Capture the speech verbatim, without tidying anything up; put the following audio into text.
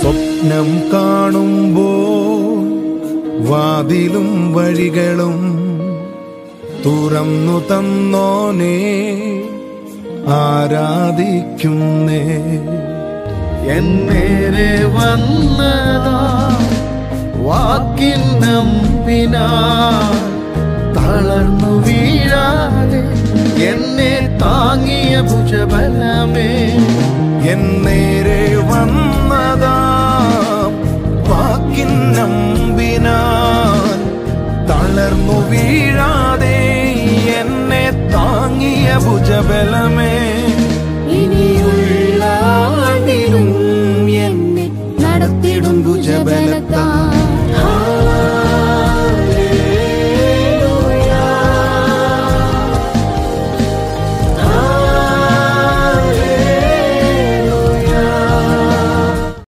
സ്വപ്നം കാണുമ്പോൾ വാതിലും വഴികളും തുറന്നു തന്നോനെ ആരാധിക്കുന്നേ. എന്നേരെ വന്നതാ വാക്കിന്നമ്പിനാ തളർന്നു വീഴാതെ എന്നെ താങ്ങിയ ഭുജബലമേ. എന്നേരെ വന്ന